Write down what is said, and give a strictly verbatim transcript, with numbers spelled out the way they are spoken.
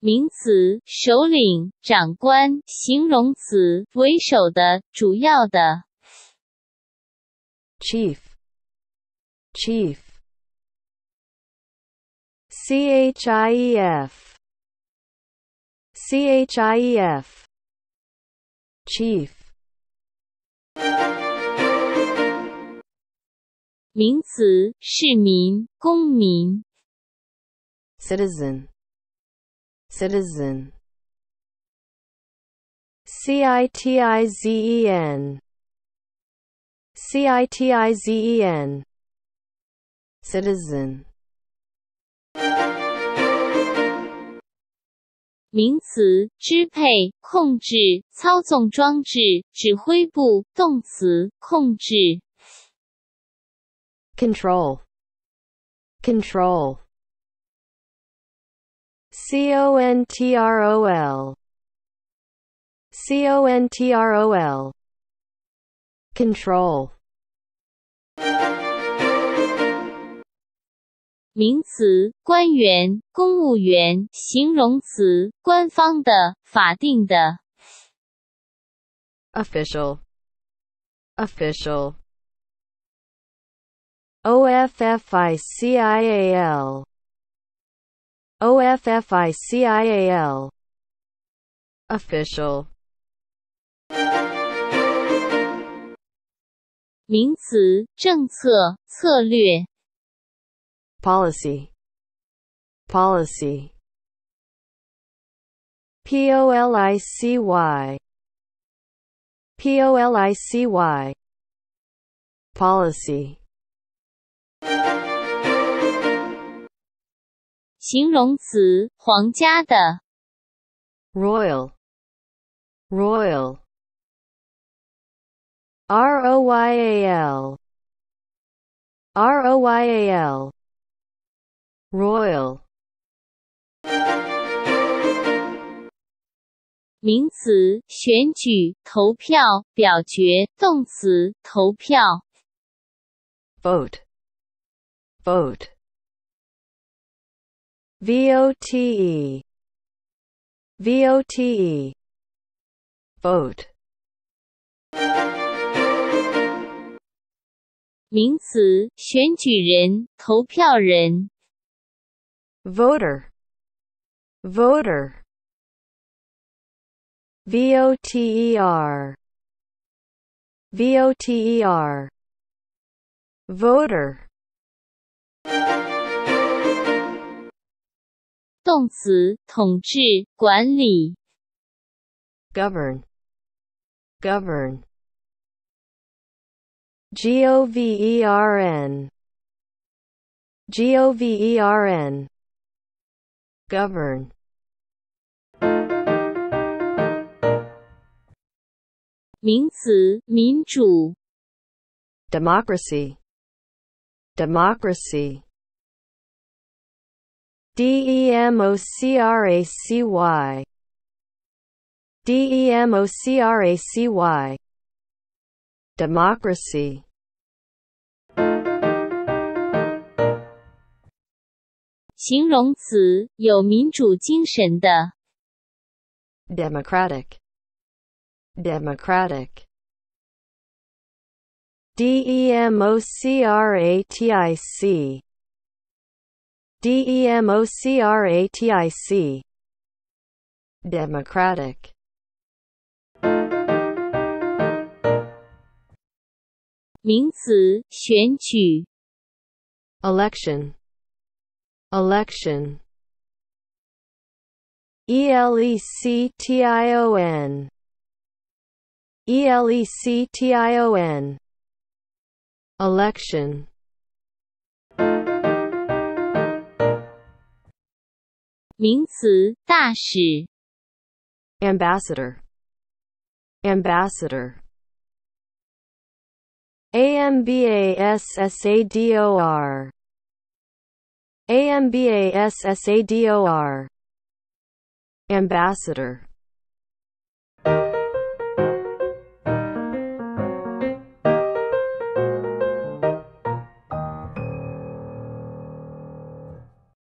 名词首领、长官，形容词为首的、主要的。 chief, chief. chief, chief. chief. 名词市民、公民。 citizen, citizen. citizen, citizen. citizen. 名词支配、控制、操纵装置、指挥部。动词控制。 control, control. control, control. control. 名词官员、公务员。形容词官方的、法定的。 official, official. official, official. official. 名词政策、策略。 policy, policy. policy, policy. policy. 形容词皇家的。 royal, royal. royal, royal. royal. 名词选举、投票、表决。动词投票。 vote, vote. vote, vote. vote. 名词选举人、投票人。 voter, voter. voter, voter. voter. 动词统治、管理。 govern, govern. govern, govern. govern. 名词民主。 democracy, democracy. democracy, democracy. democracy. 形容词有民主精神的。 democratic, democratic. democratic, democratic. democratic. 名词选举。 election, election. election, election. election. 名词大使。 ambassador, ambassador. ambassador, ambassador. ambassador.